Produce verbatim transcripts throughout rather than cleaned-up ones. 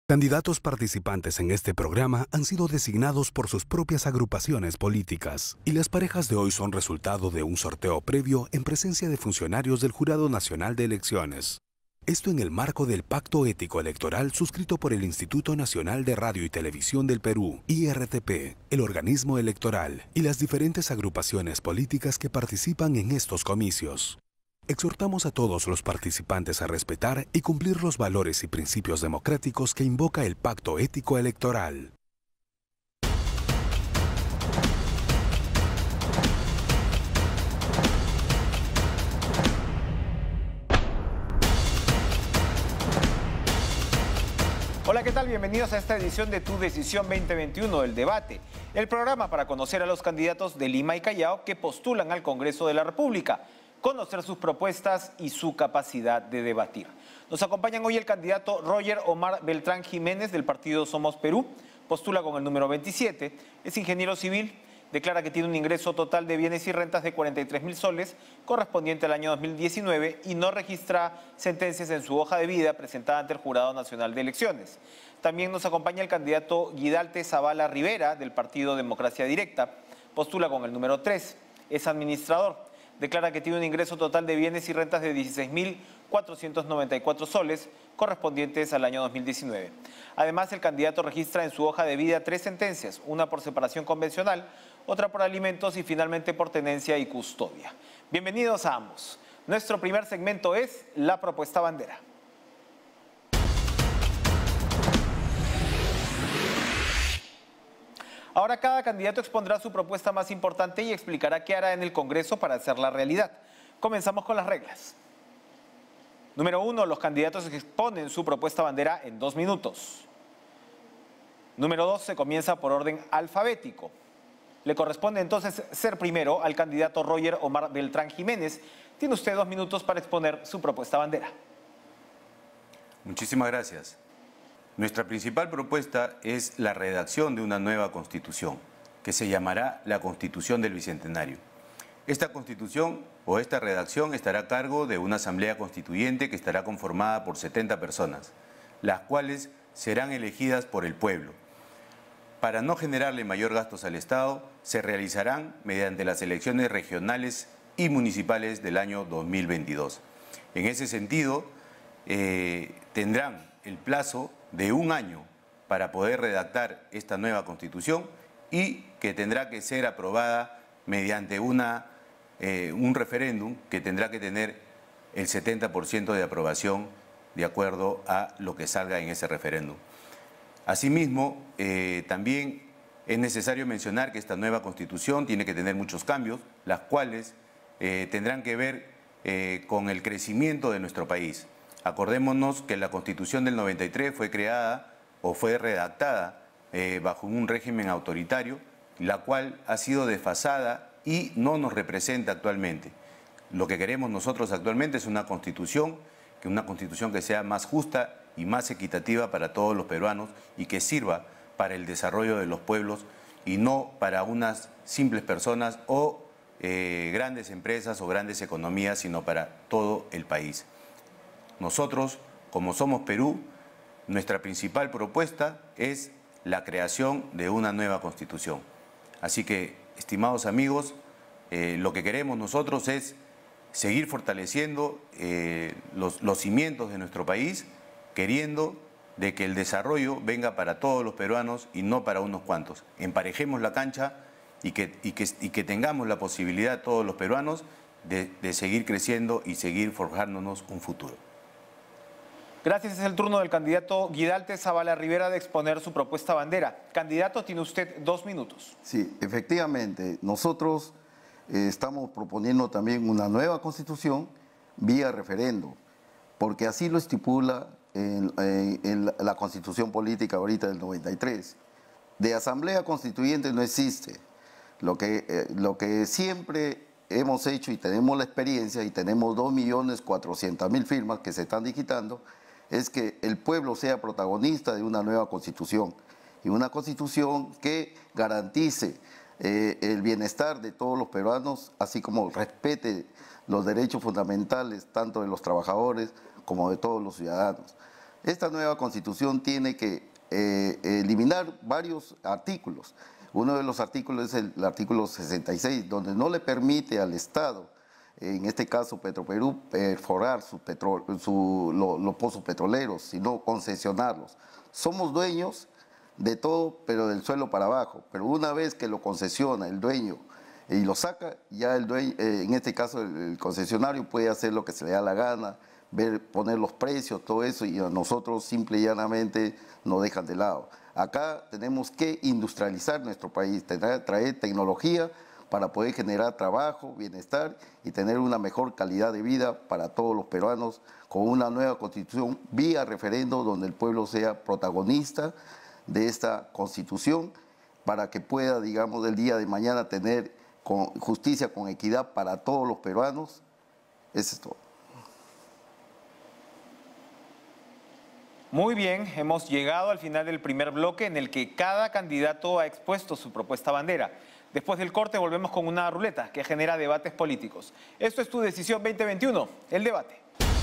Candidatos participantes en este programa han sido designados por sus propias agrupaciones políticas y las parejas de hoy son resultado de un sorteo previo en presencia de funcionarios del Jurado Nacional de Elecciones. Esto en el marco del Pacto Ético Electoral suscrito por el Instituto Nacional de Radio y Televisión del Perú, I R T P, el organismo electoral y las diferentes agrupaciones políticas que participan en estos comicios. Exhortamos a todos los participantes a respetar y cumplir los valores y principios democráticos que invoca el Pacto Ético Electoral. Hola, ¿qué tal? Bienvenidos a esta edición de Tu Decisión veinte veintiuno, El Debate, el programa para conocer a los candidatos de Lima y Callao que postulan al Congreso de la República, conocer sus propuestas y su capacidad de debatir. Nos acompañan hoy el candidato Roger Omar Beltrán Jiménez del partido Somos Perú, postula con el número veintisiete, es ingeniero civil, declara que tiene un ingreso total de bienes y rentas de cuarenta y tres mil soles correspondiente al año dos mil diecinueve y no registra sentencias en su hoja de vida presentada ante el Jurado Nacional de Elecciones. También nos acompaña el candidato Guidalte Zavala Rivera del partido Democracia Directa, postula con el número tres, es administrador. Declara que tiene un ingreso total de bienes y rentas de dieciséis mil cuatrocientos noventa y cuatro soles correspondientes al año dos mil diecinueve. Además, el candidato registra en su hoja de vida tres sentencias, una por separación convencional, otra por alimentos y finalmente por tenencia y custodia. Bienvenidos a ambos. Nuestro primer segmento es la propuesta bandera. Ahora cada candidato expondrá su propuesta más importante y explicará qué hará en el Congreso para hacerla realidad. Comenzamos con las reglas. Número uno, los candidatos exponen su propuesta bandera en dos minutos. Número dos, se comienza por orden alfabético. Le corresponde entonces ser primero al candidato Roger Omar Beltrán Jiménez. Tiene usted dos minutos para exponer su propuesta bandera. Muchísimas gracias. Nuestra principal propuesta es la redacción de una nueva Constitución, que se llamará la Constitución del Bicentenario. Esta Constitución o esta redacción estará a cargo de una Asamblea Constituyente que estará conformada por setenta personas, las cuales serán elegidas por el pueblo. Para no generarle mayor gastos al Estado, se realizarán mediante las elecciones regionales y municipales del año dos mil veintidós. En ese sentido, eh, tendrán el plazo de un año para poder redactar esta nueva Constitución y que tendrá que ser aprobada mediante una, eh, un referéndum que tendrá que tener el setenta por ciento de aprobación de acuerdo a lo que salga en ese referéndum. Asimismo, eh, también es necesario mencionar que esta nueva Constitución tiene que tener muchos cambios, las cuales eh, tendrán que ver eh, con el crecimiento de nuestro país. Acordémonos que la Constitución del noventa y tres fue creada o fue redactada eh, bajo un régimen autoritario, la cual ha sido desfasada y no nos representa actualmente. Lo que queremos nosotros actualmente es una Constitución, que una Constitución que sea más justa y más equitativa para todos los peruanos y que sirva para el desarrollo de los pueblos y no para unas simples personas o eh, grandes empresas o grandes economías, sino para todo el país. Nosotros, como Somos Perú, nuestra principal propuesta es la creación de una nueva Constitución. Así que, estimados amigos, eh, lo que queremos nosotros es seguir fortaleciendo eh, los, los cimientos de nuestro país, queriendo de que el desarrollo venga para todos los peruanos y no para unos cuantos. Emparejemos la cancha y que, y que, y que tengamos la posibilidad todos los peruanos de, de seguir creciendo y seguir forjándonos un futuro. Gracias, es el turno del candidato Guidalte Zavala Rivera de exponer su propuesta bandera. Candidato, tiene usted dos minutos. Sí, efectivamente, nosotros eh, estamos proponiendo también una nueva Constitución vía referendo, porque así lo estipula en, en, en la Constitución Política ahorita del noventa y tres. De Asamblea Constituyente no existe. Lo que, eh, lo que siempre hemos hecho y tenemos la experiencia y tenemos dos millones cuatrocientas mil firmas que se están digitando, es que el pueblo sea protagonista de una nueva Constitución y una Constitución que garantice eh, el bienestar de todos los peruanos, así como respete los derechos fundamentales tanto de los trabajadores como de todos los ciudadanos. Esta nueva constitución tiene que eh, eliminar varios artículos. Uno de los artículos es el, el artículo sesenta y seis, donde no le permite al Estado, en este caso Petroperú, perforar su petro, su, lo, los pozos petroleros, sino concesionarlos. Somos dueños de todo, pero del suelo para abajo. Pero una vez que lo concesiona el dueño y lo saca, ya el dueño, eh, en este caso el, el concesionario puede hacer lo que se le da la gana, ver, poner los precios, todo eso, y a nosotros simple y llanamente nos dejan de lado. Acá tenemos que industrializar nuestro país, traer, traer tecnología para poder generar trabajo, bienestar y tener una mejor calidad de vida para todos los peruanos, con una nueva constitución vía referendo donde el pueblo sea protagonista de esta constitución, para que pueda, digamos, del día de mañana tener con justicia, con equidad para todos los peruanos. Eso es todo. Muy bien, hemos llegado al final del primer bloque en el que cada candidato ha expuesto su propuesta bandera. Después del corte volvemos con una ruleta que genera debates políticos. Esto es Tu Decisión veinte veintiuno, el debate.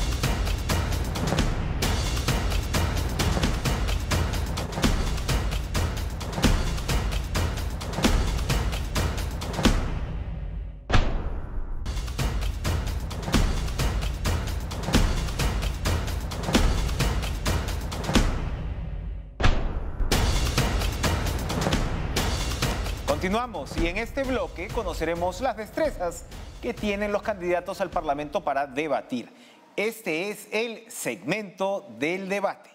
Continuamos y en este bloque conoceremos las destrezas que tienen los candidatos al Parlamento para debatir. Este es el segmento del debate.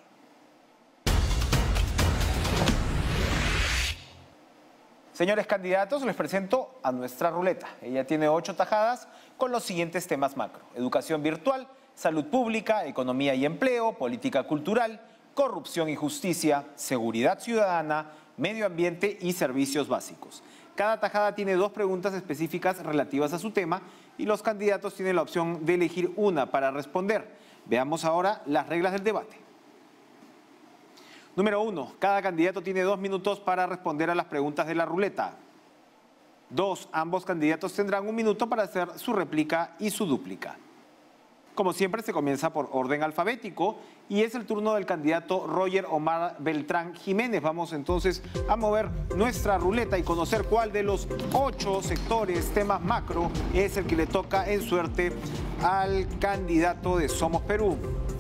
Señores candidatos, les presento a nuestra ruleta. Ella tiene ocho tajadas con los siguientes temas macro: educación virtual, salud pública, economía y empleo, política cultural, corrupción y justicia, seguridad ciudadana, medio ambiente y servicios básicos. Cada tajada tiene dos preguntas específicas relativas a su tema y los candidatos tienen la opción de elegir una para responder. Veamos ahora las reglas del debate. Número uno, cada candidato tiene dos minutos para responder a las preguntas de la ruleta. Dos, ambos candidatos tendrán un minuto para hacer su réplica y su dúplica. Como siempre, se comienza por orden alfabético y es el turno del candidato Roger Omar Beltrán Jiménez. Vamos entonces a mover nuestra ruleta y conocer cuál de los ocho sectores, temas macro, es el que le toca en suerte al candidato de Somos Perú.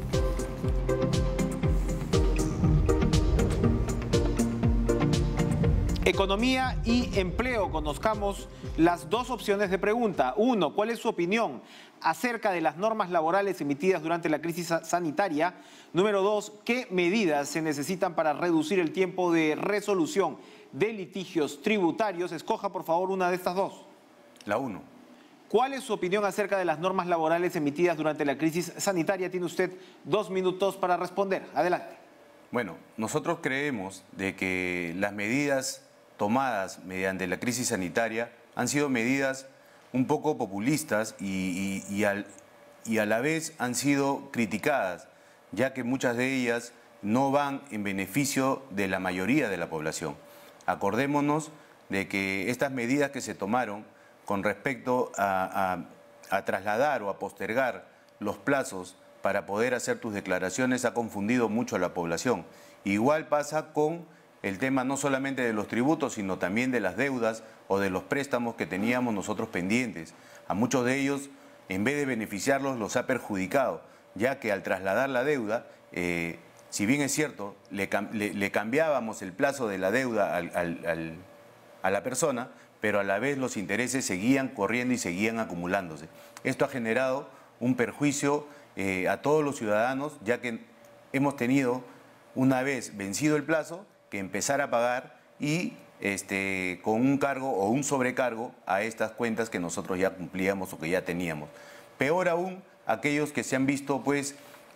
Economía y empleo. Conozcamos las dos opciones de pregunta. Uno, ¿cuál es su opinión acerca de las normas laborales emitidas durante la crisis sanitaria? Número dos, ¿qué medidas se necesitan para reducir el tiempo de resolución de litigios tributarios? Escoja, por favor, una de estas dos. La uno. ¿Cuál es su opinión acerca de las normas laborales emitidas durante la crisis sanitaria? Tiene usted dos minutos para responder. Adelante. Bueno, nosotros creemos de que las medidas tomadas mediante la crisis sanitaria han sido medidas un poco populistas y, y, y, al, y a la vez han sido criticadas, ya que muchas de ellas no van en beneficio de la mayoría de la población. Acordémonos de que estas medidas que se tomaron con respecto a, a, a trasladar o a postergar los plazos para poder hacer tus declaraciones ha confundido mucho a la población. Igual pasa con el tema no solamente de los tributos, sino también de las deudas o de los préstamos que teníamos nosotros pendientes. A muchos de ellos, en vez de beneficiarlos, los ha perjudicado, ya que al trasladar la deuda, eh, si bien es cierto, le, le, le cambiábamos el plazo de la deuda al, al, al, a la persona, pero a la vez los intereses seguían corriendo y seguían acumulándose. Esto ha generado un perjuicio eh, a todos los ciudadanos, ya que hemos tenido, una vez vencido el plazo, que empezar a pagar y este, con un cargo o un sobrecargo a estas cuentas que nosotros ya cumplíamos o que ya teníamos. Peor aún, aquellos que se han visto pues,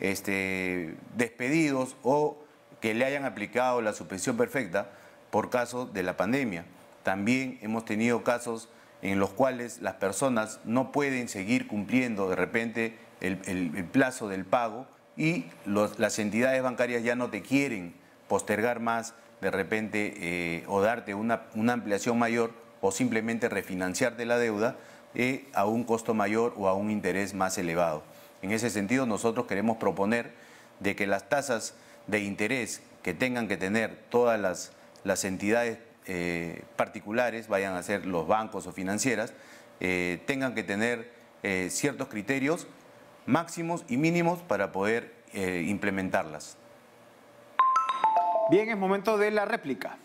este, despedidos o que le hayan aplicado la suspensión perfecta por caso de la pandemia. También hemos tenido casos en los cuales las personas no pueden seguir cumpliendo de repente el, el, el plazo del pago y los, las entidades bancarias ya no te quieren postergar más de repente eh, o darte una, una ampliación mayor o simplemente refinanciarte la deuda eh, a un costo mayor o a un interés más elevado. En ese sentido nosotros queremos proponer de que las tasas de interés que tengan que tener todas las, las entidades eh, particulares, vayan a ser los bancos o financieras, eh, tengan que tener eh, ciertos criterios máximos y mínimos para poder eh, implementarlas. Bien, es momento de la réplica.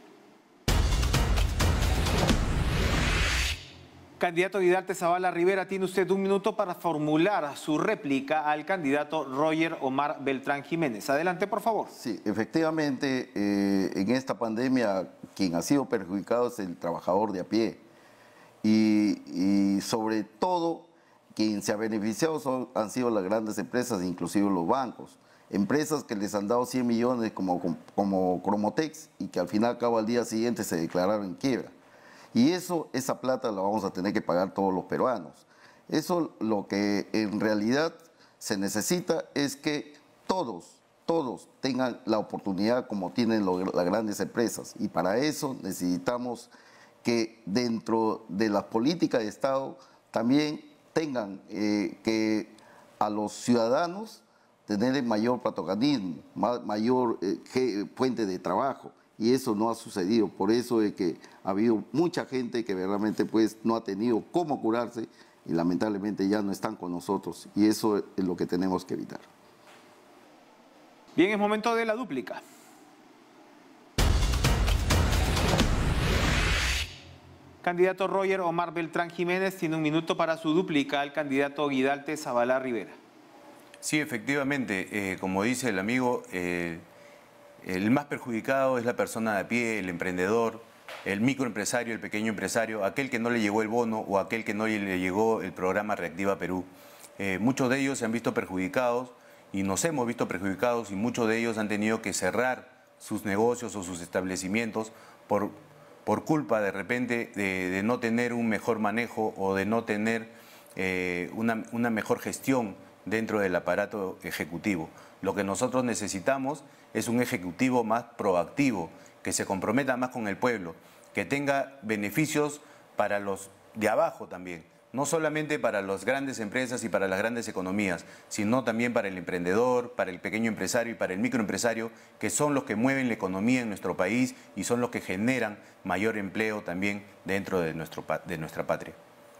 Candidato Guidarte Zavala Rivera, tiene usted un minuto para formular su réplica al candidato Roger Omar Beltrán Jiménez. Adelante, por favor. Sí, efectivamente, eh, en esta pandemia quien ha sido perjudicado es el trabajador de a pie. Y, y sobre todo, quien se ha beneficiado son, han sido las grandes empresas, inclusive los bancos. Empresas que les han dado cien millones como, como Cromotex y que al final, cabo al día siguiente se declararon en quiebra. Y eso, esa plata la vamos a tener que pagar todos los peruanos. Eso lo que en realidad se necesita es que todos, todos tengan la oportunidad como tienen los, las grandes empresas. Y para eso necesitamos que dentro de las políticas de Estado también tengan eh, que a los ciudadanos tener mayor protagonismo, mayor eh, fuente de trabajo. Y eso no ha sucedido, por eso es que ha habido mucha gente que verdaderamente pues no ha tenido cómo curarse y lamentablemente ya no están con nosotros y eso es lo que tenemos que evitar. Bien, es momento de la dúplica. Candidato Roger Omar Beltrán Jiménez tiene un minuto para su dúplica al candidato Guidarte Zavala Rivera. Sí, efectivamente, eh, como dice el amigo, eh, el más perjudicado es la persona de a pie, el emprendedor, el microempresario, el pequeño empresario, aquel que no le llegó el bono o aquel que no le llegó el programa Reactiva Perú. Eh, muchos de ellos se han visto perjudicados y nos hemos visto perjudicados y muchos de ellos han tenido que cerrar sus negocios o sus establecimientos por, por culpa de repente de, de no tener un mejor manejo o de no tener eh, una, una mejor gestión dentro del aparato ejecutivo. Lo que nosotros necesitamos es un ejecutivo más proactivo, que se comprometa más con el pueblo, que tenga beneficios para los de abajo también, no solamente para las grandes empresas y para las grandes economías, sino también para el emprendedor, para el pequeño empresario y para el microempresario, que son los que mueven la economía en nuestro país y son los que generan mayor empleo también dentro de, nuestro, de nuestra patria.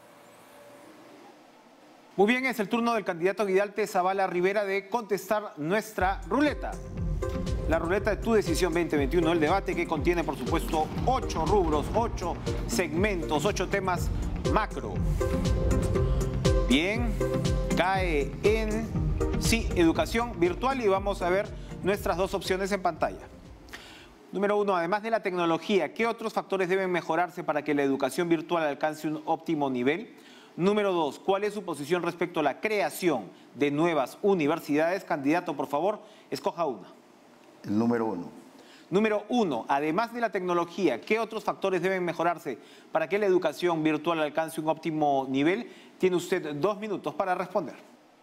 Muy bien, es el turno del candidato Guidarte Zavala Rivera de contestar nuestra ruleta. La ruleta de Tu Decisión veinte veintiuno, el debate que contiene, por supuesto, ocho rubros, ocho segmentos, ocho temas macro. Bien, cae en sí, educación virtual y vamos a ver nuestras dos opciones en pantalla. Número uno, además de la tecnología, ¿qué otros factores deben mejorarse para que la educación virtual alcance un óptimo nivel? Número dos, ¿cuál es su posición respecto a la creación de nuevas universidades? Candidato, por favor, escoja una. El número uno. Número uno, además de la tecnología, ¿qué otros factores deben mejorarse para que la educación virtual alcance un óptimo nivel? Tiene usted dos minutos para responder.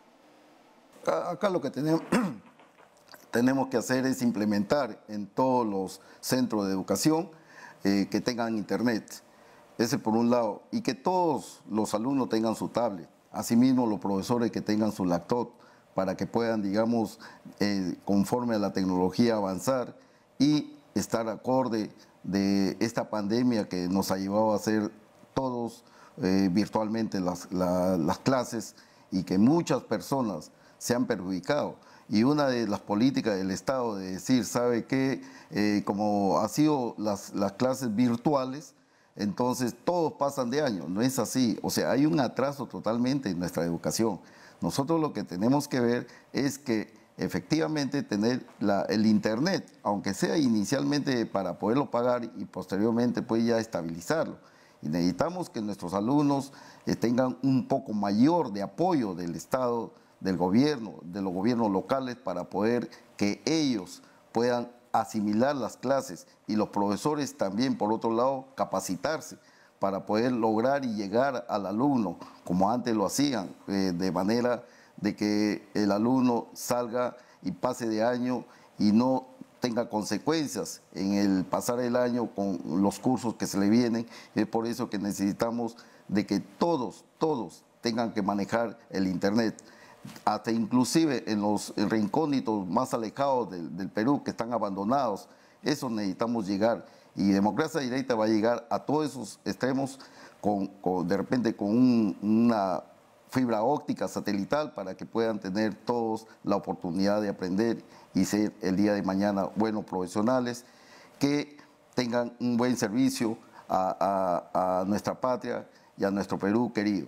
Acá lo que tenemos, tenemos que hacer es implementar en todos los centros de educación eh, que tengan internet. Ese por un lado, y que todos los alumnos tengan su tablet, asimismo los profesores que tengan su laptop, para que puedan, digamos, eh, conforme a la tecnología avanzar y estar acorde de esta pandemia que nos ha llevado a hacer todos eh, virtualmente las, la, las clases y que muchas personas se han perjudicado. Y una de las políticas del Estado de decir, ¿sabe qué? Eh, como ha sido las, las clases virtuales, entonces todos pasan de año, no es así. O sea, hay un atraso totalmente en nuestra educación. Nosotros lo que tenemos que ver es que efectivamente tener la, el internet, aunque sea inicialmente para poderlo pagar y posteriormente pues ya estabilizarlo. Y necesitamos que nuestros alumnos eh, tengan un poco mayor de apoyo del Estado, del gobierno, de los gobiernos locales para poder que ellos puedan asimilar las clases y los profesores también, por otro lado, capacitarse para poder lograr y llegar al alumno, como antes lo hacían, eh, de manera de que el alumno salga y pase de año y no tenga consecuencias en el pasar el año con los cursos que se le vienen. Es por eso que necesitamos de que todos, todos tengan que manejar el internet. hasta inclusive en los recónditos más alejados del, del Perú, que están abandonados. Eso necesitamos llegar. Y Democracia Directa va a llegar a todos esos extremos, con, con, de repente con un, una fibra óptica satelital, para que puedan tener todos la oportunidad de aprender y ser el día de mañana buenos profesionales, que tengan un buen servicio a, a, a nuestra patria y a nuestro Perú querido.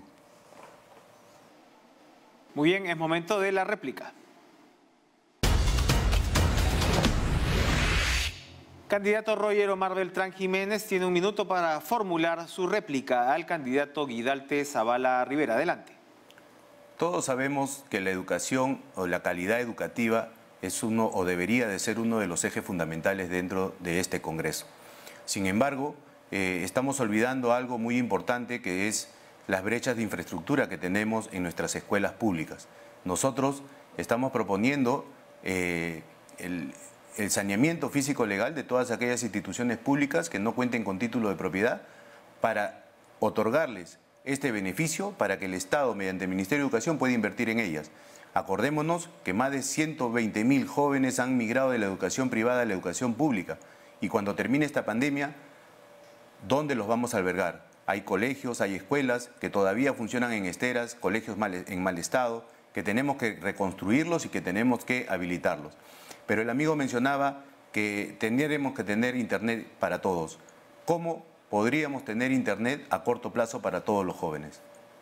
Muy bien, es momento de la réplica. Candidato Roger Omar Beltrán Jiménez tiene un minuto para formular su réplica al candidato Guidalte Zavala Rivera. Adelante. Todos sabemos que la educación o la calidad educativa es uno o debería de ser uno de los ejes fundamentales dentro de este Congreso. Sin embargo, eh, estamos olvidando algo muy importante, que es las brechas de infraestructura que tenemos en nuestras escuelas públicas. Nosotros estamos proponiendo eh, el, el saneamiento físico legal de todas aquellas instituciones públicas que no cuenten con título de propiedad, para otorgarles este beneficio, para que el Estado, mediante el Ministerio de Educación, pueda invertir en ellas. Acordémonos que más de ciento veinte mil jóvenes han migrado de la educación privada a la educación pública, y cuando termine esta pandemia, ¿dónde los vamos a albergar? Hay colegios, hay escuelas que todavía funcionan en esteras, colegios mal, en mal estado, que tenemos que reconstruirlos y que tenemos que habilitarlos. Pero el amigo mencionaba que tendremos que tener internet para todos. ¿Cómo podríamos tener internet a corto plazo para todos los jóvenes?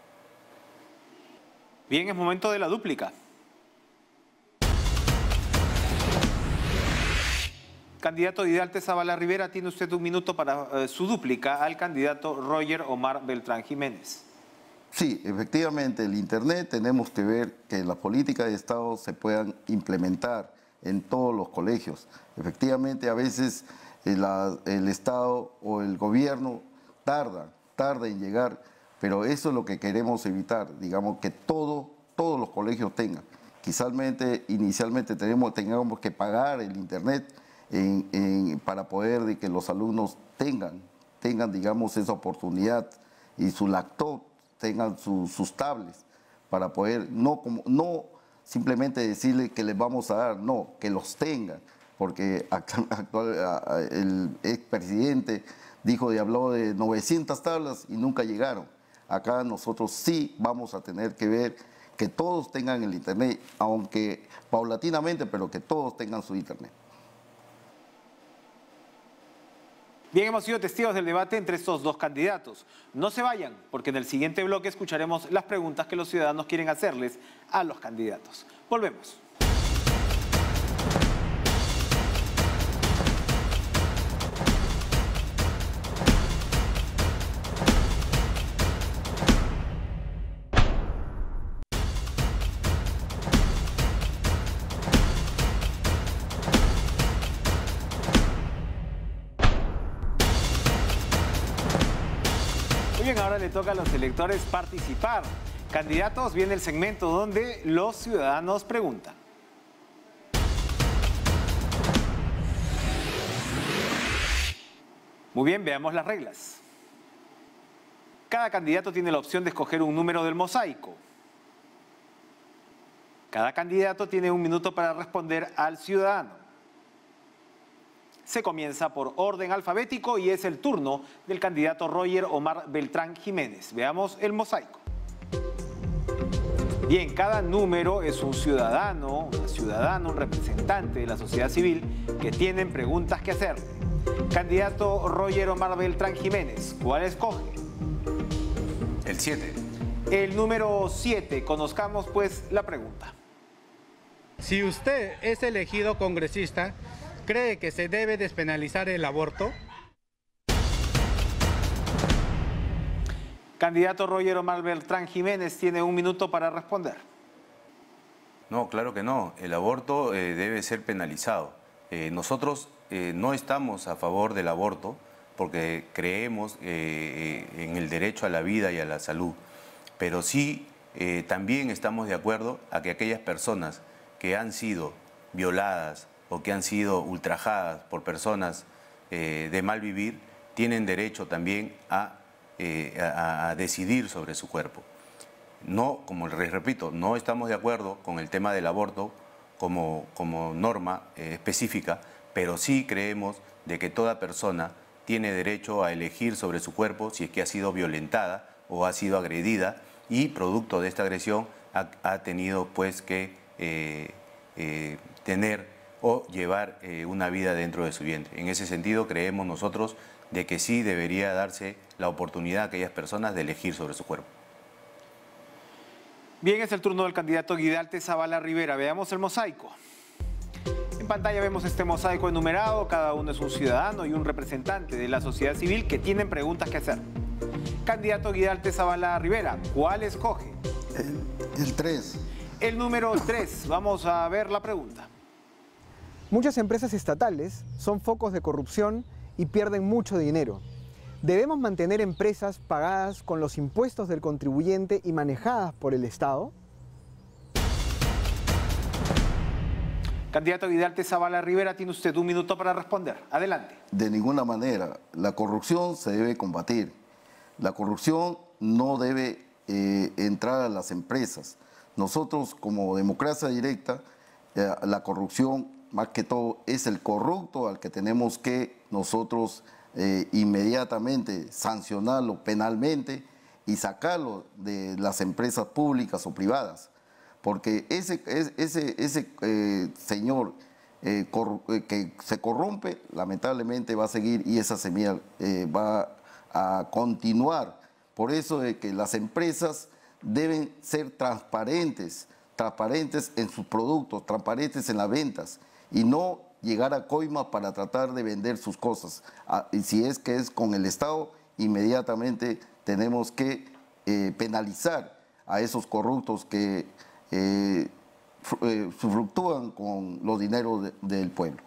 Bien, es momento de la dúplica. Candidato Guidalte Zavala Rivera, tiene usted un minuto para eh, su dúplica al candidato Roger Omar Beltrán Jiménez. Sí, efectivamente, el Internet tenemos que ver que las políticas de Estado se puedan implementar en todos los colegios. Efectivamente, a veces el, el Estado o el gobierno tarda, tarda en llegar, pero eso es lo que queremos evitar, digamos, que todo, todos los colegios tengan. Quizás inicialmente tenemos, tengamos que pagar el Internet En, en, para poder de que los alumnos tengan, tengan, digamos, esa oportunidad, y su laptop, tengan su, sus tablets, para poder, no, como, no simplemente decirle que les vamos a dar, no, que los tengan, porque actual, el expresidente dijo y habló de novecientas tablas y nunca llegaron. Acá nosotros sí vamos a tener que ver que todos tengan el Internet, aunque paulatinamente, pero que todos tengan su Internet. Bien, hemos sido testigos del debate entre estos dos candidatos. No se vayan, porque en el siguiente bloque escucharemos las preguntas que los ciudadanos quieren hacerles a los candidatos. Volvemos. Ahora le toca a los electores participar. Candidatos, viene el segmento donde los ciudadanos preguntan. Muy bien, veamos las reglas. Cada candidato tiene la opción de escoger un número del mosaico. Cada candidato tiene un minuto para responder al ciudadano. Se comienza por orden alfabético y es el turno del candidato Roger Omar Beltrán Jiménez. Veamos el mosaico. Bien, cada número es un ciudadano, una ciudadana, un representante de la sociedad civil que tienen preguntas que hacerle. Candidato Roger Omar Beltrán Jiménez, ¿cuál escoge? El siete. El número siete. Conozcamos pues la pregunta. Si usted es elegido congresista, ¿cree que se debe despenalizar el aborto? Candidato Roger Omar Beltrán Jiménez tiene un minuto para responder. No, claro que no. El aborto eh, debe ser penalizado. Eh, nosotros eh, no estamos a favor del aborto porque creemos eh, en el derecho a la vida y a la salud. Pero sí eh, también estamos de acuerdo a que aquellas personas que han sido violadas o que han sido ultrajadas por personas eh, de mal vivir, tienen derecho también a, eh, a, a decidir sobre su cuerpo. No, como les repito, no estamos de acuerdo con el tema del aborto como, como norma eh, específica, pero sí creemos de que toda persona tiene derecho a elegir sobre su cuerpo si es que ha sido violentada o ha sido agredida y producto de esta agresión ha, ha tenido pues que eh, eh, tener o llevar eh, una vida dentro de su vientre. En ese sentido creemos nosotros de que sí debería darse la oportunidad a aquellas personas de elegir sobre su cuerpo. Bien, es el turno del candidato Guidalte Zavala Rivera. Veamos el mosaico. En pantalla vemos este mosaico enumerado. Cada uno es un ciudadano y un representante de la sociedad civil que tienen preguntas que hacer. Candidato Guidalte Zavala Rivera, ¿cuál escoge? El tres. El número tres. Vamos a ver la pregunta. Muchas empresas estatales son focos de corrupción y pierden mucho dinero. ¿Debemos mantener empresas pagadas con los impuestos del contribuyente y manejadas por el Estado? Candidato Guidalte Zavala Rivera, tiene usted un minuto para responder. Adelante. De ninguna manera. La corrupción se debe combatir. La corrupción no debe eh, entrar a las empresas. Nosotros, como democracia directa, eh, la corrupción, más que todo, es el corrupto al que tenemos que nosotros eh, inmediatamente sancionarlo penalmente y sacarlo de las empresas públicas o privadas. Porque ese, ese, ese eh, señor eh, que se corrompe, lamentablemente va a seguir y esa semilla eh, va a continuar. Por eso es que las empresas deben ser transparentes, transparentes en sus productos, transparentes en las ventas y no llegar a coima para tratar de vender sus cosas. Ah, y si es que es con el Estado, inmediatamente tenemos que eh, penalizar a esos corruptos que eh, eh, fluctúan con los dineros de, del pueblo.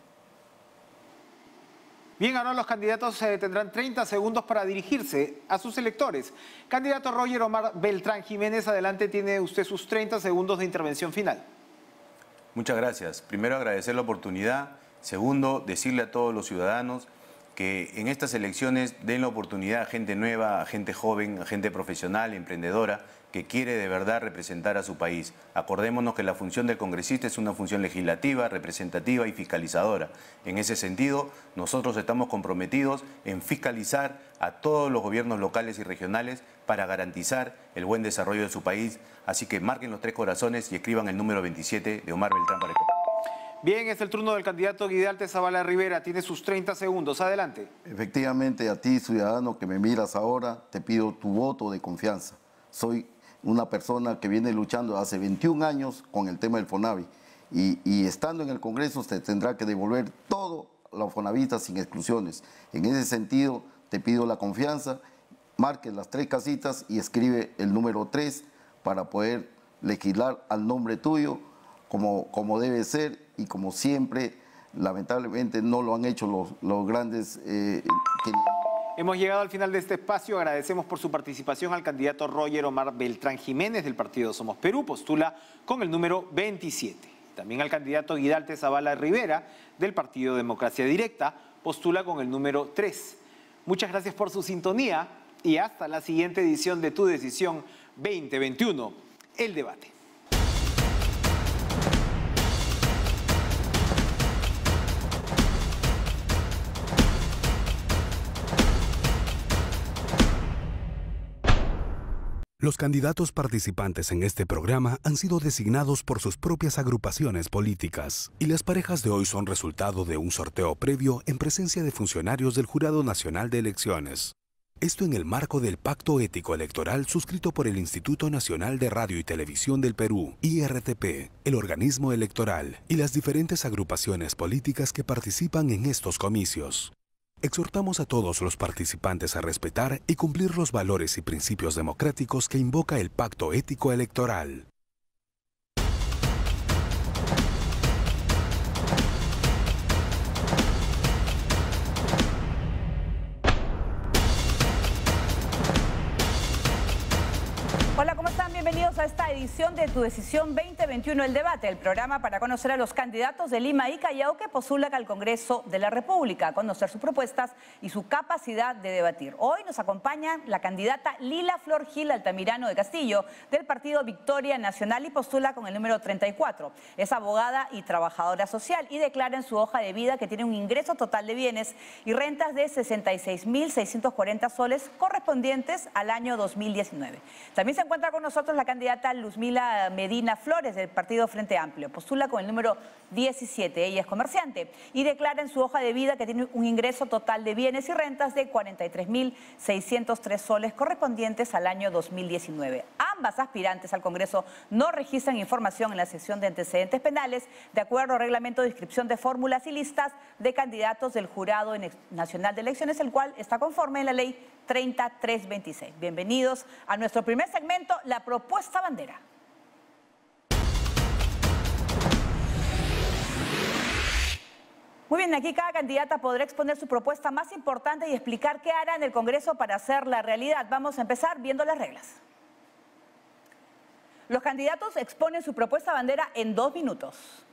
Bien, ahora los candidatos eh, tendrán treinta segundos para dirigirse a sus electores. Candidato Roger Omar Beltrán Jiménez, adelante, tiene usted sus treinta segundos de intervención final. Muchas gracias. Primero, agradecer la oportunidad. Segundo, decirle a todos los ciudadanos que en estas elecciones den la oportunidad a gente nueva, a gente joven, a gente profesional, emprendedora, que quiere de verdad representar a su país. Acordémonos que la función del congresista es una función legislativa, representativa y fiscalizadora. En ese sentido, nosotros estamos comprometidos en fiscalizar a todos los gobiernos locales y regionales para garantizar el buen desarrollo de su país. Así que marquen los tres corazones y escriban el número veintisiete de Omar Beltrán Parejo. Bien, es el turno del candidato Guidalte Zavala Rivera. Tiene sus treinta segundos. Adelante. Efectivamente, a ti, ciudadano que me miras ahora, te pido tu voto de confianza. Soy una persona que viene luchando hace veintiún años con el tema del FONAVI y, y estando en el Congreso se tendrá que devolver todo a los fonavistas sin exclusiones. En ese sentido, te pido la confianza, marque las tres casitas y escribe el número tres para poder legislar al nombre tuyo como, como debe ser y como siempre, lamentablemente, no lo han hecho los, los grandes... Eh, que... Hemos llegado al final de este espacio. Agradecemos por su participación al candidato Roger Omar Beltrán Jiménez del partido Somos Perú. Postula con el número veintisiete. También al candidato Guidalte Zavala Rivera del partido Democracia Directa. Postula con el número tres. Muchas gracias por su sintonía y hasta la siguiente edición de Tu Decisión veinte veintiuno, El Debate. Los candidatos participantes en este programa han sido designados por sus propias agrupaciones políticas y las parejas de hoy son resultado de un sorteo previo en presencia de funcionarios del Jurado Nacional de Elecciones. Esto en el marco del Pacto Ético Electoral suscrito por el Instituto Nacional de Radio y Televisión del Perú, I R T P, el organismo electoral y las diferentes agrupaciones políticas que participan en estos comicios. Exhortamos a todos los participantes a respetar y cumplir los valores y principios democráticos que invoca el Pacto Ético Electoral. Hola, ¿cómo están? Bienvenidos a a esta edición de Tu Decisión veinte veintiuno, el debate, el programa para conocer a los candidatos de Lima y Callao que postulan al Congreso de la República, conocer sus propuestas y su capacidad de debatir. Hoy nos acompaña la candidata Lila Flor Gil Altamirano de Castillo, del partido Victoria Nacional, y postula con el número treinta y cuatro. Es abogada y trabajadora social y declara en su hoja de vida que tiene un ingreso total de bienes y rentas de sesenta y seis mil seiscientos cuarenta soles correspondientes al año dos mil diecinueve. También se encuentra con nosotros la candidata Luzmila Medina Flores del partido Frente Amplio. Postula con el número diecisiete. Ella es comerciante y declara en su hoja de vida que tiene un ingreso total de bienes y rentas de cuarenta y tres mil seiscientos tres soles correspondientes al año dos mil diecinueve. Ambas aspirantes al Congreso no registran información en la sección de antecedentes penales de acuerdo al reglamento de inscripción de fórmulas y listas de candidatos del Jurado Nacional de Elecciones, el cual está conforme en la ley treinta mil trescientos veintiséis. Bienvenidos a nuestro primer segmento, la propuesta bandera. Muy bien, aquí cada candidata podrá exponer su propuesta más importante y explicar qué hará en el Congreso para hacerla realidad. Vamos a empezar viendo las reglas. Los candidatos exponen su propuesta bandera en dos minutos.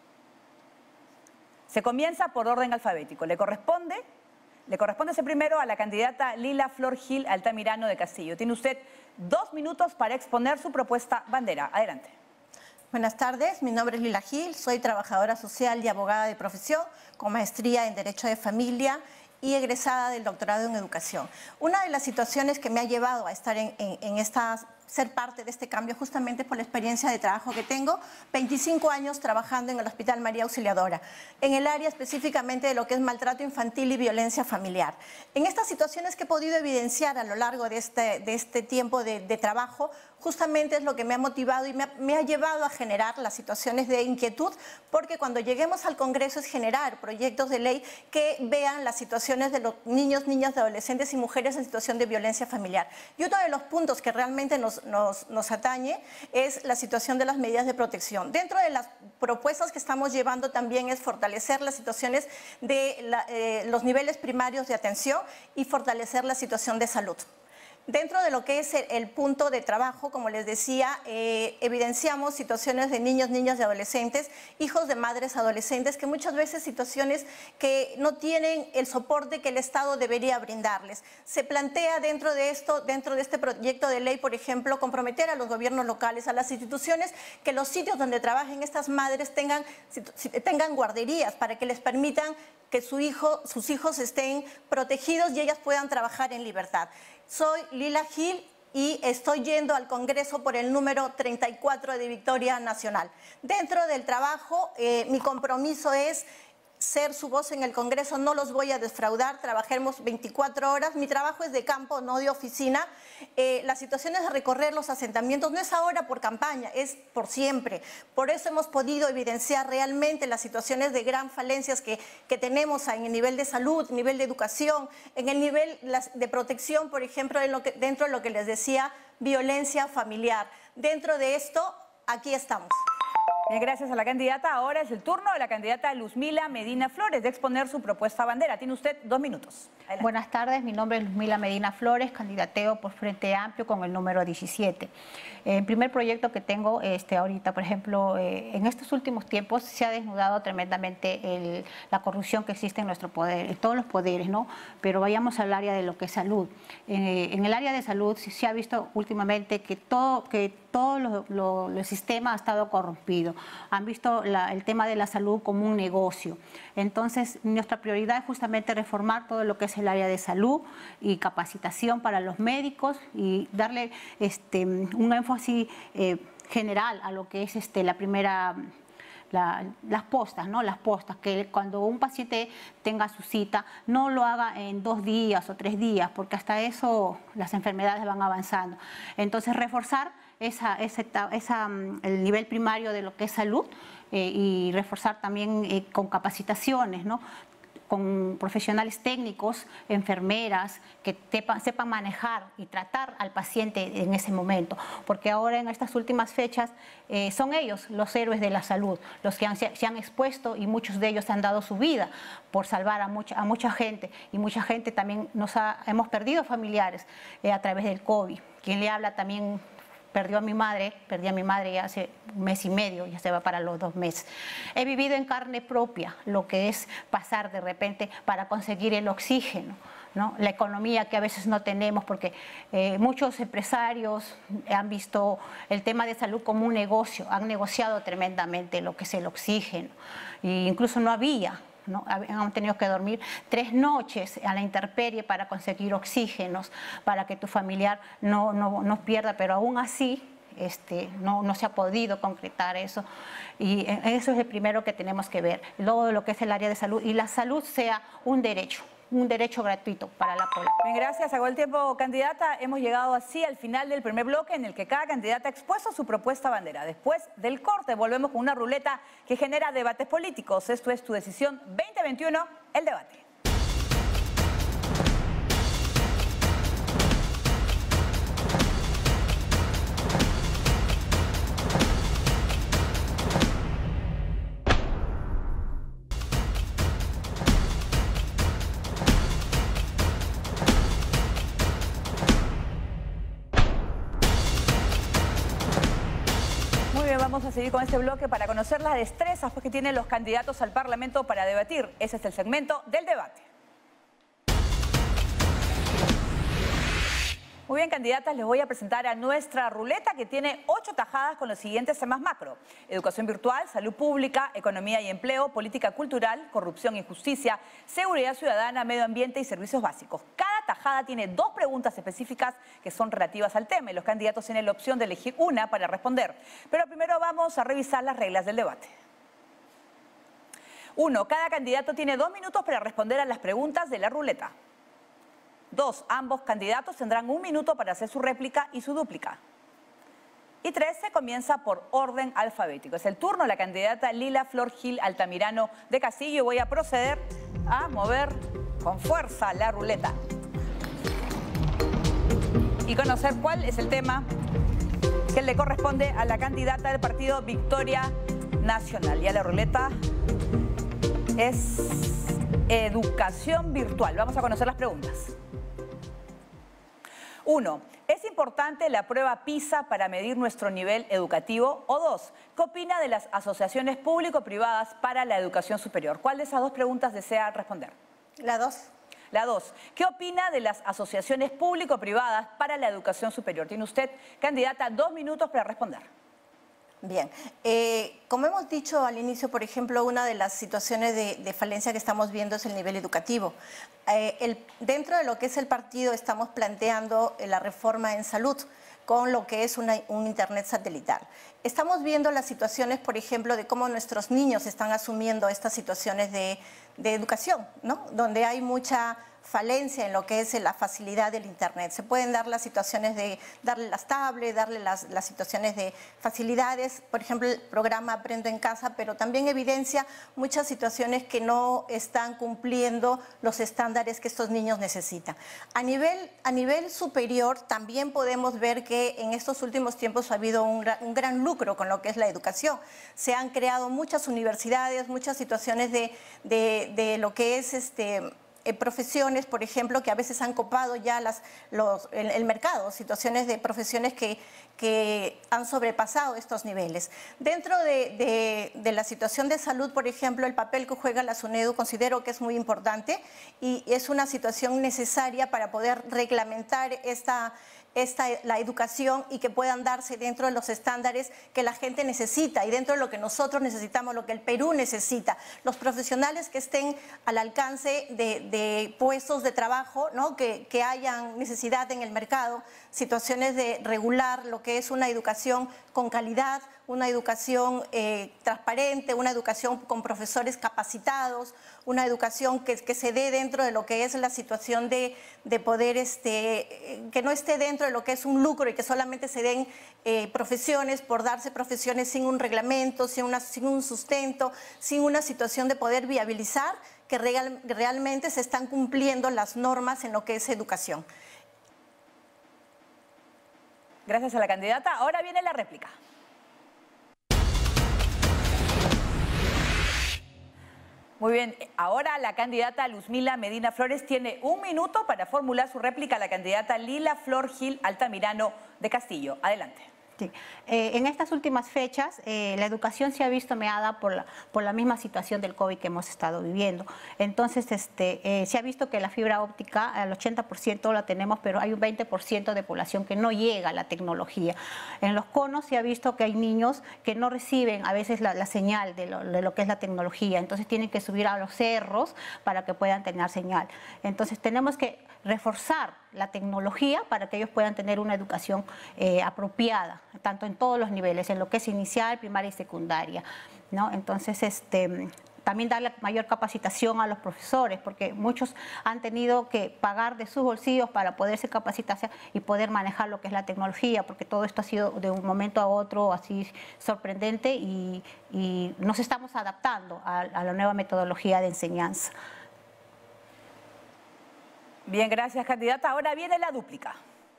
Se comienza por orden alfabético. Le corresponde, le corresponde ser primero a la candidata Lila Flor Gil Altamirano de Castillo. Tiene usted dos minutos para exponer su propuesta bandera. Adelante. Buenas tardes, mi nombre es Lila Gil, soy trabajadora social y abogada de profesión con maestría en Derecho de Familia y egresada del doctorado en Educación. Una de las situaciones que me ha llevado a estar en, en, en estas... ser parte de este cambio justamente por la experiencia de trabajo que tengo, veinticinco años trabajando en el Hospital María Auxiliadora, en el área específicamente de lo que es maltrato infantil y violencia familiar. En estas situaciones que he podido evidenciar a lo largo de este, de este tiempo de, de trabajo, justamente es lo que me ha motivado y me ha, me ha llevado a generar las situaciones de inquietud, porque cuando lleguemos al Congreso es generar proyectos de ley que vean las situaciones de los niños, niñas, adolescentes y mujeres en situación de violencia familiar. Y uno de los puntos que realmente nos Nos, nos atañe es la situación de las medidas de protección. Dentro de las propuestas que estamos llevando también es fortalecer las situaciones de la, eh, los niveles primarios de atención y fortalecer la situación de salud. Dentro de lo que es el, el punto de trabajo, como les decía, eh, evidenciamos situaciones de niños, niñas y adolescentes, hijos de madres adolescentes, que muchas veces situaciones que no tienen el soporte que el Estado debería brindarles. Se plantea dentro de esto, dentro de este proyecto de ley, por ejemplo, comprometer a los gobiernos locales, a las instituciones, que los sitios donde trabajen estas madres tengan, tengan guarderías para que les permitan que su hijo, sus hijos estén protegidos y ellas puedan trabajar en libertad. Soy Lila Gil y estoy yendo al Congreso por el número treinta y cuatro de Victoria Nacional. Dentro del trabajo, eh, mi compromiso es ser su voz en el Congreso, no los voy a defraudar, trabajemos veinticuatro horas, mi trabajo es de campo, no de oficina. Eh, las situaciones de recorrer los asentamientos no es ahora por campaña, es por siempre. Por eso hemos podido evidenciar realmente las situaciones de gran falencias que, que tenemos en el nivel de salud, nivel de educación, en el nivel de protección, por ejemplo, en lo que, dentro de lo que les decía, violencia familiar. Dentro de esto, aquí estamos. Bien, gracias a la candidata. Ahora es el turno de la candidata Luzmila Medina Flores de exponer su propuesta bandera. Tiene usted dos minutos. Adelante. Buenas tardes, mi nombre es Luzmila Medina Flores, candidateo por Frente Amplio con el número diecisiete. El primer proyecto que tengo este, ahorita, por ejemplo, eh, en estos últimos tiempos se ha desnudado tremendamente el, la corrupción que existe en nuestro poder, en todos los poderes, ¿no? Pero vayamos al área de lo que es salud. Eh, en el área de salud se, se ha visto últimamente que todo, que todo lo, lo, el sistema ha estado corrompido. Han visto la, el tema de la salud como un negocio. Entonces, nuestra prioridad es justamente reformar todo lo que es el área de salud y capacitación para los médicos y darle este, un énfasis eh, general a lo que es este, la primera... La, las postas, ¿no? Las postas, que cuando un paciente tenga su cita no lo haga en dos días o tres días, porque hasta eso las enfermedades van avanzando. Entonces, reforzar esa, esa, esa, el nivel primario de lo que es salud eh, y reforzar también eh, con capacitaciones, ¿no? Con profesionales técnicos, enfermeras, que sepan, sepan manejar y tratar al paciente en ese momento. Porque ahora en estas últimas fechas eh, son ellos los héroes de la salud, los que han, se, se han expuesto y muchos de ellos han dado su vida por salvar a mucha, a mucha gente. Y mucha gente también nos ha, hemos perdido familiares eh, a través del COVID. Quien le habla también perdió a mi madre, perdí a mi madre ya hace un mes y medio, ya se va para los dos meses. He vivido en carne propia lo que es pasar de repente para conseguir el oxígeno, ¿no? La economía que a veces no tenemos, porque eh, muchos empresarios han visto el tema de salud como un negocio, han negociado tremendamente lo que es el oxígeno, e incluso no había. ¿no? Han tenido que dormir tres noches a la intemperie para conseguir oxígenos, para que tu familiar no, no, no pierda, pero aún así este, no, no se ha podido concretar eso. Y eso es el primero que tenemos que ver. Luego lo que es el área de salud, y la salud sea un derecho. un derecho gratuito para la población. Bien, gracias. Agotó el tiempo, candidata. Hemos llegado así al final del primer bloque en el que cada candidata ha expuesto su propuesta bandera. Después del corte volvemos con una ruleta que genera debates políticos. Esto es Tu Decisión veinte veintiuno, el debate. Vamos a seguir con este bloque para conocer las destrezas pues, que tienen los candidatos al Parlamento para debatir. Ese es el segmento del debate. Muy bien, candidatas, les voy a presentar a nuestra ruleta que tiene ocho tajadas con los siguientes temas macro: educación virtual, salud pública, economía y empleo, política cultural, corrupción y justicia, seguridad ciudadana, medio ambiente y servicios básicos. Cada tajada tiene dos preguntas específicas que son relativas al tema y los candidatos tienen la opción de elegir una para responder. Pero primero vamos a revisar las reglas del debate. Uno, cada candidato tiene dos minutos para responder a las preguntas de la ruleta. Dos, ambos candidatos tendrán un minuto para hacer su réplica y su dúplica. Y tres, se comienza por orden alfabético. Es el turno de la candidata Lila Flor Gil Altamirano de Castillo. Voy a proceder a mover con fuerza la ruleta y conocer cuál es el tema que le corresponde a la candidata del partido Victoria Nacional. Ya la ruleta es educación virtual. Vamos a conocer las preguntas. Uno, ¿es importante la prueba PISA para medir nuestro nivel educativo? O dos, ¿qué opina de las asociaciones público-privadas para la educación superior? ¿Cuál de esas dos preguntas desea responder? La dos. La dos, ¿qué opina de las asociaciones público-privadas para la educación superior? Tiene usted, candidata, dos minutos para responder. Bien, eh, como hemos dicho al inicio, por ejemplo, una de las situaciones de, de falencia que estamos viendo es el nivel educativo. Eh, el, dentro de lo que es el partido estamos planteando la reforma en salud con lo que es una, un internet satelital. Estamos viendo las situaciones, por ejemplo, de cómo nuestros niños están asumiendo estas situaciones de, de educación, ¿no? Donde hay mucha falencia en lo que es la facilidad del internet. Se pueden dar las situaciones de darle las tablets, darle las, las situaciones de facilidades, por ejemplo el programa Aprendo en Casa, pero también evidencia muchas situaciones que no están cumpliendo los estándares que estos niños necesitan. A nivel, a nivel superior también podemos ver que en estos últimos tiempos ha habido un, un gran lucro con lo que es la educación. Se han creado muchas universidades, muchas situaciones de, de, de lo que es este... Eh, profesiones, por ejemplo, que a veces han copado ya las, los, el, el mercado, situaciones de profesiones que, que han sobrepasado estos niveles. Dentro de, de, de la situación de salud, por ejemplo, el papel que juega la SUNEDU considero que es muy importante y es una situación necesaria para poder reglamentar esta Esta, la educación y que puedan darse dentro de los estándares que la gente necesita y dentro de lo que nosotros necesitamos, lo que el Perú necesita. Los profesionales que estén al alcance de, de puestos de trabajo, ¿no? que, que hayan necesidad en el mercado, situaciones de regular lo que es una educación con calidad, una educación eh, transparente, una educación con profesores capacitados, una educación que, que se dé dentro de lo que es la situación de, de poder, este, que no esté dentro de lo que es un lucro y que solamente se den eh, profesiones por darse profesiones sin un reglamento, sin, una, sin un sustento, sin una situación de poder viabilizar que real, realmente se están cumpliendo las normas en lo que es educación. Gracias a la candidata. Ahora viene la réplica. Muy bien, ahora la candidata Luzmila Medina Flores tiene un minuto para formular su réplica a la candidata Lila Flor Gil Altamirano de Castillo. Adelante. Sí. Eh, en estas últimas fechas, eh, la educación se ha visto meada por la, por la misma situación del COVID que hemos estado viviendo. Entonces, este, eh, se ha visto que la fibra óptica, al ochenta por ciento la tenemos, pero hay un veinte por ciento de población que no llega a la tecnología. En los conos se ha visto que hay niños que no reciben a veces la, la señal de lo, de lo que es la tecnología, entonces tienen que subir a los cerros para que puedan tener señal. Entonces, tenemos que reforzar la tecnología para que ellos puedan tener una educación eh, apropiada, tanto en todos los niveles, en lo que es inicial, primaria y secundaria, ¿no? Entonces, este, también darle mayor capacitación a los profesores, porque muchos han tenido que pagar de sus bolsillos para poderse capacitarse y poder manejar lo que es la tecnología, porque todo esto ha sido de un momento a otro así sorprendente y, y nos estamos adaptando a, a la nueva metodología de enseñanza. Bien, gracias, candidata. Ahora viene la dúplica.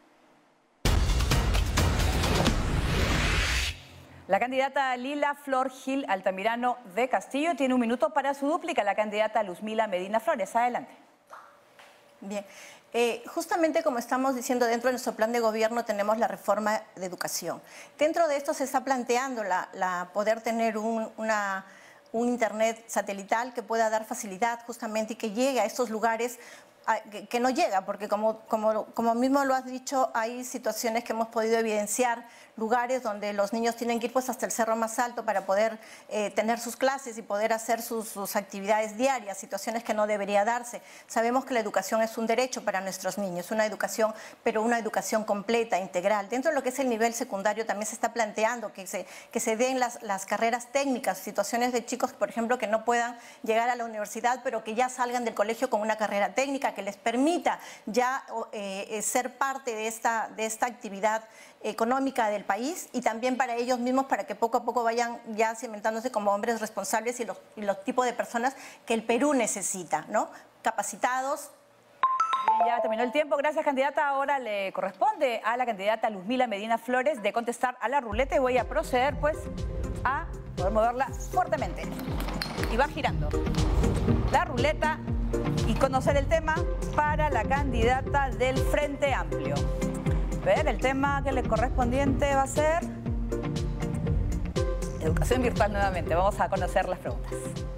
La candidata Lila Flor Gil Altamirano de Castillo tiene un minuto para su dúplica. La candidata Luzmila Medina Flores. Adelante. Bien. Eh, justamente como estamos diciendo, dentro de nuestro plan de gobierno tenemos la reforma de educación. Dentro de esto se está planteando la, la poder tener un, una... un internet satelital que pueda dar facilidad justamente y que llegue a estos lugares a, que, que no llega, porque como, como, como mismo lo has dicho, hay situaciones que hemos podido evidenciar, lugares donde los niños tienen que ir pues hasta el cerro más alto para poder eh, tener sus clases y poder hacer sus, sus actividades diarias, situaciones que no debería darse. Sabemos que la educación es un derecho para nuestros niños, una educación, pero una educación completa, integral. Dentro de lo que es el nivel secundario también se está planteando que se, que se den las, las carreras técnicas, situaciones de chicos, por ejemplo, que no puedan llegar a la universidad, pero que ya salgan del colegio con una carrera técnica que les permita ya eh, ser parte de esta, de esta actividad económica del país y también para ellos mismos, para que poco a poco vayan ya cimentándose como hombres responsables y los, y los tipos de personas que el Perú necesita, ¿no? Capacitados. Bien, ya terminó el tiempo. Gracias, candidata. Ahora le corresponde a la candidata Luzmila Medina Flores de contestar a la ruleta y voy a proceder pues a poder moverla fuertemente. Y va girando la ruleta y conocer el tema para la candidata del Frente Amplio. Ver, el tema que le correspondiente va a ser educación virtual nuevamente. Vamos a conocer las preguntas.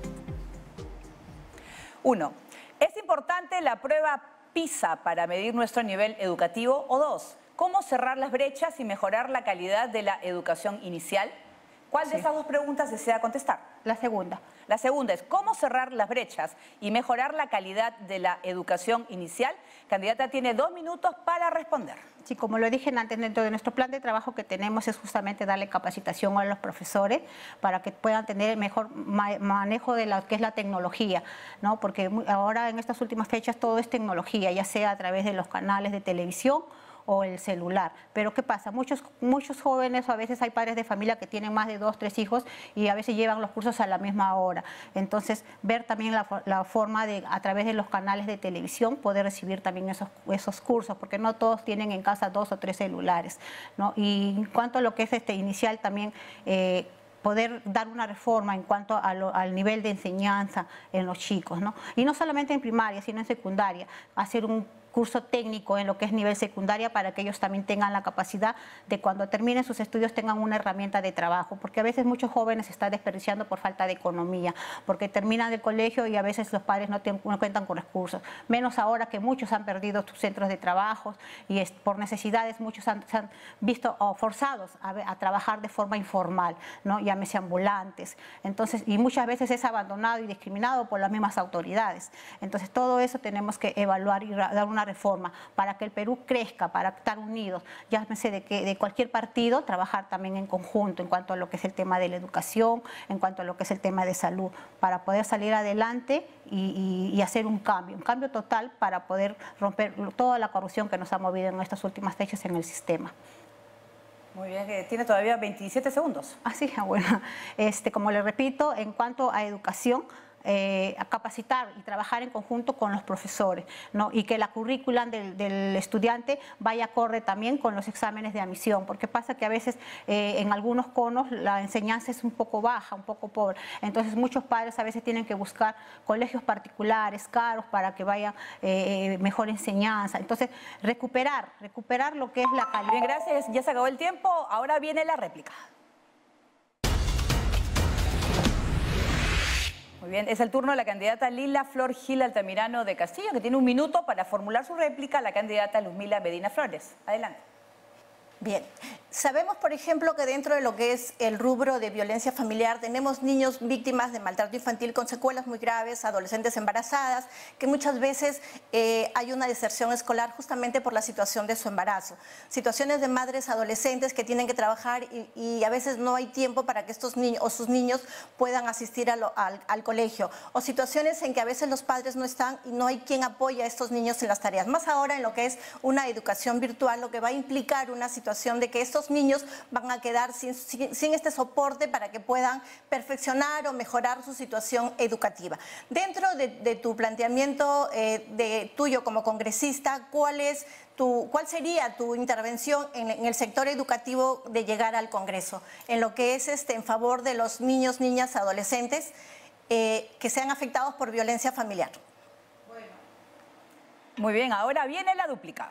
Uno, ¿es importante la prueba PISA para medir nuestro nivel educativo? O dos, ¿cómo cerrar las brechas y mejorar la calidad de la educación inicial? ¿Cuál de Sí. esas dos preguntas desea contestar? La segunda. La segunda es, ¿cómo cerrar las brechas y mejorar la calidad de la educación inicial? Candidata tiene dos minutos para responder. Sí, como lo dije antes, dentro de nuestro plan de trabajo que tenemos es justamente darle capacitación a los profesores para que puedan tener el mejor ma manejo de lo que es la tecnología, ¿no? Porque ahora en estas últimas fechas todo es tecnología, ya sea a través de los canales de televisión o el celular. Pero ¿qué pasa? Muchos, muchos jóvenes, a veces hay padres de familia que tienen más de dos, tres hijos y a veces llevan los cursos a la misma hora. Entonces, ver también la, la forma de, a través de los canales de televisión, poder recibir también esos, esos cursos, porque no todos tienen en casa dos o tres celulares, ¿no? Y en cuanto a lo que es este inicial también, eh, poder dar una reforma en cuanto a lo, al nivel de enseñanza en los chicos, ¿no? Y no solamente en primaria, sino en secundaria, hacer un curso técnico en lo que es nivel secundaria para que ellos también tengan la capacidad de cuando terminen sus estudios tengan una herramienta de trabajo, porque a veces muchos jóvenes se están desperdiciando por falta de economía, porque terminan el colegio y a veces los padres no, tienen, no cuentan con recursos, menos ahora que muchos han perdido sus centros de trabajo y es, por necesidades muchos han, se han visto oh, forzados a, a trabajar de forma informal, ¿no? Llámese ambulantes, entonces, y muchas veces es abandonado y discriminado por las mismas autoridades. Entonces todo eso tenemos que evaluar y dar una reforma para que el Perú crezca, para estar unidos, llámese de que de cualquier partido, trabajar también en conjunto en cuanto a lo que es el tema de la educación, en cuanto a lo que es el tema de salud, para poder salir adelante y, y, y hacer un cambio, un cambio total para poder romper toda la corrupción que nos ha movido en estas últimas fechas en el sistema. Muy bien, que tiene todavía veintisiete segundos. Así, bueno, este, como le repito, en cuanto a educación, eh, a capacitar y trabajar en conjunto con los profesores, ¿no? Y que la currícula del, del estudiante vaya acorde también con los exámenes de admisión, porque pasa que a veces eh, en algunos conos la enseñanza es un poco baja, un poco pobre. Entonces muchos padres a veces tienen que buscar colegios particulares, caros, para que vaya eh, mejor enseñanza. Entonces, recuperar, recuperar lo que es la calidad. Bien, gracias. Ya se acabó el tiempo. Ahora viene la réplica. Muy bien, es el turno de la candidata Lila Flor Gil Altamirano de Castillo, que tiene un minuto para formular su réplica a la candidata Luzmila Medina Flores. Adelante. Bien, sabemos, por ejemplo, que dentro de lo que es el rubro de violencia familiar tenemos niños víctimas de maltrato infantil con secuelas muy graves, adolescentes embarazadas, que muchas veces eh, hay una deserción escolar justamente por la situación de su embarazo. Situaciones de madres adolescentes que tienen que trabajar y, y a veces no hay tiempo para que estos niños o sus niños puedan asistir a lo, al, al colegio. O situaciones en que a veces los padres no están y no hay quien apoye a estos niños en las tareas. Más ahora en lo que es una educación virtual, lo que va a implicar una situación de que estos niños van a quedar sin, sin, sin este soporte para que puedan perfeccionar o mejorar su situación educativa. Dentro de, de tu planteamiento eh, de tuyo como congresista, ¿cuál es tu, cuál sería tu intervención en, en el sector educativo de llegar al Congreso? En lo que es este, en favor de los niños, niñas, adolescentes eh, que sean afectados por violencia familiar. Bueno. Muy bien, ahora viene la dúplica.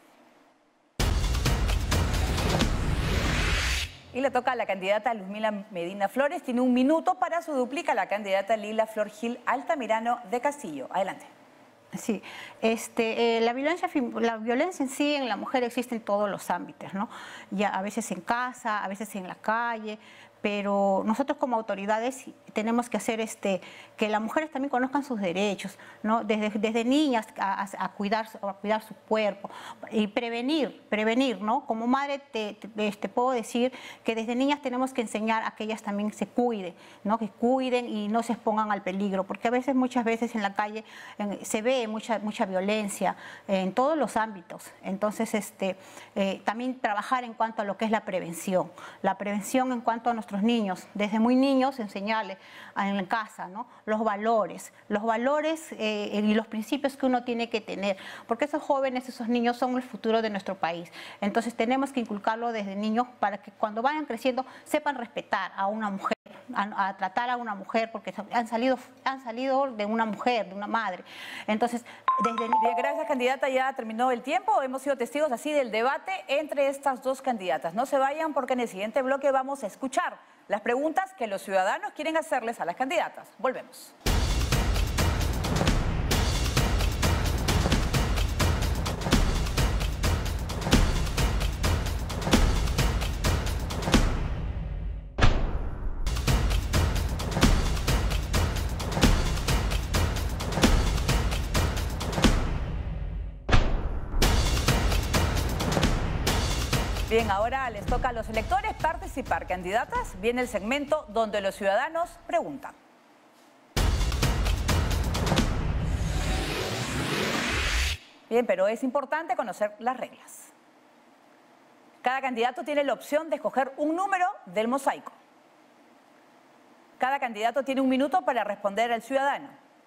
Y le toca a la candidata Luzmila Medina Flores. Tiene un minuto para su dúplica la candidata Lila Flor Gil Altamirano de Castillo. Adelante. Sí, este, eh, la violencia, la violencia en sí en la mujer existe en todos los ámbitos, ¿no? Ya a veces en casa, a veces en la calle, pero nosotros como autoridades tenemos que hacer este, que las mujeres también conozcan sus derechos, ¿no? Desde, desde niñas a, a, cuidar, a cuidar su cuerpo y prevenir, prevenir, ¿no? Como madre te, te, te puedo decir que desde niñas tenemos que enseñar a que ellas también se cuiden, ¿no? Que cuiden y no se expongan al peligro, porque a veces, muchas veces en la calle en, se ve mucha, mucha violencia en todos los ámbitos. Entonces, este, eh, también trabajar en cuanto a lo que es la prevención, la prevención en cuanto a nuestros niños, desde muy niños enseñarles en casa, ¿no? Los valores, los valores eh, y los principios que uno tiene que tener, porque esos jóvenes, esos niños son el futuro de nuestro país. Entonces tenemos que inculcarlo desde niños para que cuando vayan creciendo sepan respetar a una mujer, a, a tratar a una mujer, porque han salido, han salido de una mujer, de una madre. Entonces, desde... Bien, gracias, candidata. Ya terminó el tiempo. Hemos sido testigos así del debate entre estas dos candidatas. No se vayan porque en el siguiente bloque vamos a escuchar las preguntas que los ciudadanos quieren hacerles a las candidatas. Volvemos. Bien, ahora les toca a los electores participar. Candidatas, viene el segmento donde los ciudadanos preguntan. Bien, pero es importante conocer las reglas. Cada candidato tiene la opción de escoger un número del mosaico. Cada candidato tiene un minuto para responder al ciudadano.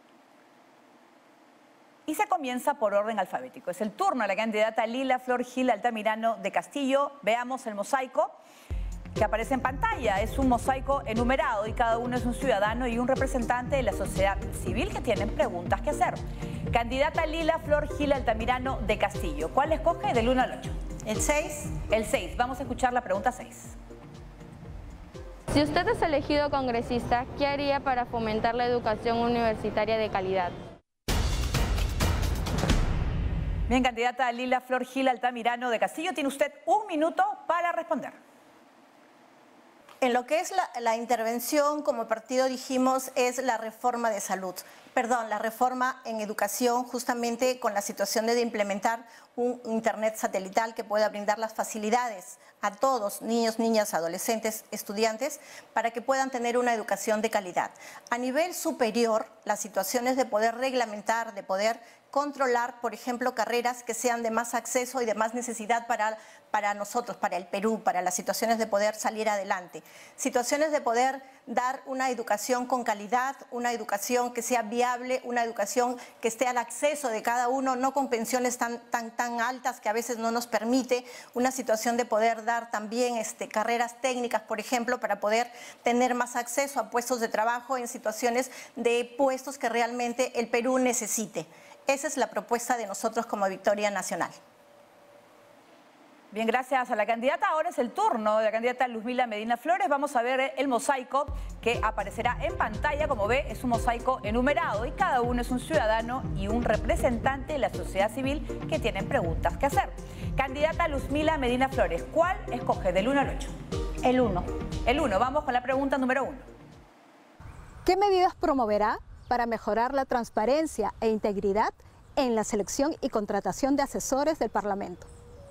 Y se comienza por orden alfabético. Es el turno de la candidata Lila Flor Gil Altamirano de Castillo. Veamos el mosaico que aparece en pantalla. Es un mosaico enumerado y cada uno es un ciudadano y un representante de la sociedad civil que tienen preguntas que hacer. Candidata Lila Flor Gil Altamirano de Castillo. ¿Cuál escoge del uno al ocho? El seis. El seis. Vamos a escuchar la pregunta seis. Si usted es elegido congresista, ¿qué haría para fomentar la educación universitaria de calidad? Bien, candidata Lila Flor Gil Altamirano de Castillo, tiene usted un minuto para responder. En lo que es la, la intervención, como partido dijimos, es la reforma de salud. Perdón, la reforma en educación, justamente con la situación de implementar un internet satelital que pueda brindar las facilidades a todos, niños, niñas, adolescentes, estudiantes, para que puedan tener una educación de calidad. A nivel superior, las situaciones de poder reglamentar, de poder controlar, por ejemplo, carreras que sean de más acceso y de más necesidad para, para nosotros, para el Perú, para las situaciones de poder salir adelante. Situaciones de poder dar una educación con calidad, una educación que sea viable, una educación que esté al acceso de cada uno, no con pensiones tan, tan, tan altas que a veces no nos permite, una situación de poder dar también este, carreras técnicas, por ejemplo, para poder tener más acceso a puestos de trabajo en situaciones de puestos que realmente el Perú necesite. Esa es la propuesta de nosotros como Victoria Nacional. Bien, gracias a la candidata. Ahora es el turno de la candidata Luzmila Medina Flores. Vamos a ver el mosaico que aparecerá en pantalla. Como ve, es un mosaico enumerado y cada uno es un ciudadano y un representante de la sociedad civil que tienen preguntas que hacer. Candidata Luzmila Medina Flores, ¿cuál escoge del uno al ocho? El uno. El uno. Vamos con la pregunta número uno. ¿Qué medidas promoverá para mejorar la transparencia e integridad en la selección y contratación de asesores del Parlamento?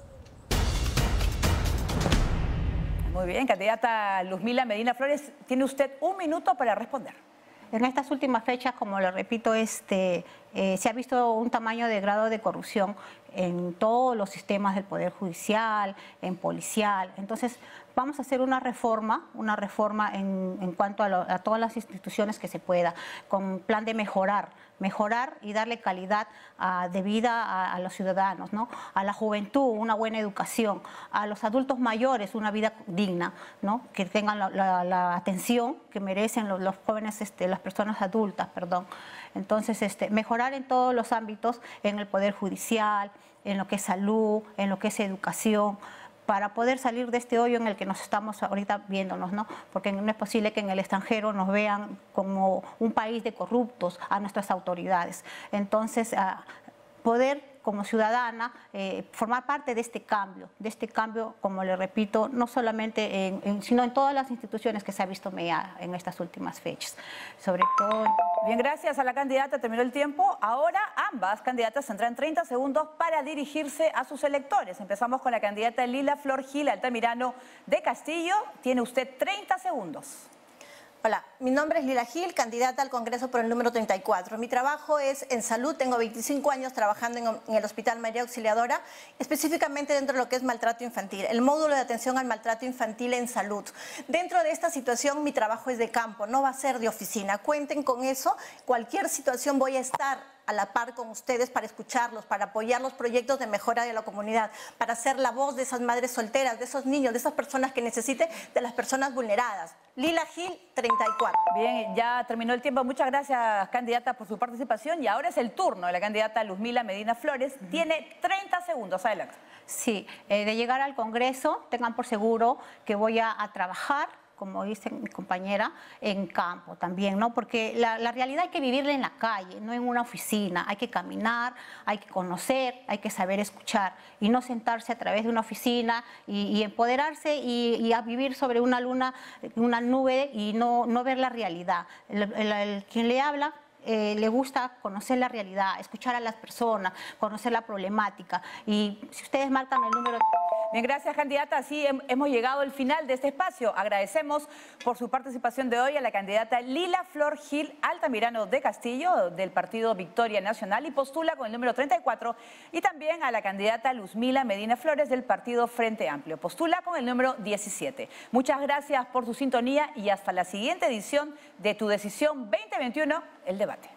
Muy bien, candidata Luzmila Medina Flores, tiene usted un minuto para responder. En estas últimas fechas, como le repito, este, eh, se ha visto un tamaño de grado de corrupción en todos los sistemas del Poder Judicial, en policial. Entonces, vamos a hacer una reforma, una reforma en, en cuanto a, lo, a todas las instituciones que se pueda, con plan de mejorar, mejorar y darle calidad uh, de vida a, a los ciudadanos, ¿no? A la juventud, una buena educación, a los adultos mayores, una vida digna, ¿no? Que tengan la, la, la atención que merecen los, los jóvenes, este, las personas adultas, perdón. Entonces, este, mejorar en todos los ámbitos, en el Poder Judicial, en lo que es salud, en lo que es educación, para poder salir de este hoyo en el que nos estamos ahorita viéndonos, ¿no? Porque no es posible que en el extranjero nos vean como un país de corruptos a nuestras autoridades. Entonces, uh, poder como ciudadana eh, formar parte de este cambio, de este cambio, como le repito, no solamente en, en, sino en todas las instituciones que se ha visto meada en estas últimas fechas. Sobre todo... Bien, gracias a la candidata, terminó el tiempo. Ahora ambas candidatas tendrán treinta segundos para dirigirse a sus electores. Empezamos con la candidata Lila Flor Gil Altamirano de Castillo. Tiene usted treinta segundos. Hola, mi nombre es Lila Gil, candidata al Congreso por el número treinta y cuatro. Mi trabajo es en salud, tengo veinticinco años trabajando en, en el Hospital María Auxiliadora, específicamente dentro de lo que es maltrato infantil, el módulo de atención al maltrato infantil en salud. Dentro de esta situación mi trabajo es de campo, no va a ser de oficina. Cuenten con eso, cualquier situación voy a estar a la par con ustedes para escucharlos, para apoyar los proyectos de mejora de la comunidad, para ser la voz de esas madres solteras, de esos niños, de esas personas que necesiten, de las personas vulneradas. Lila Gil, treinta y cuatro. Bien, ya terminó el tiempo. Muchas gracias, candidata, por su participación. Y ahora es el turno de la candidata Luzmila Medina Flores. Uh-huh. Tiene treinta segundos. Adelante. Sí, eh, de llegar al Congreso, tengan por seguro que voy a, a trabajar, como dice mi compañera, en campo también, ¿no? Porque la, la realidad hay que vivirla en la calle, no en una oficina. Hay que caminar, hay que conocer, hay que saber escuchar y no sentarse a través de una oficina y, y empoderarse y, y a vivir sobre una luna, una nube y no, no ver la realidad. El, el, el, quien le habla Eh, le gusta conocer la realidad, escuchar a las personas, conocer la problemática. Y si ustedes marcan el número... Bien, gracias, candidata. Así hemos llegado al final de este espacio. Agradecemos por su participación de hoy a la candidata Lila Flor Gil Altamirano de Castillo, del partido Victoria Nacional, y postula con el número treinta y cuatro, y también a la candidata Luzmila Medina Flores del partido Frente Amplio. Postula con el número diecisiete. Muchas gracias por su sintonía y hasta la siguiente edición de Tu Decisión veinte veintiuno, el debate.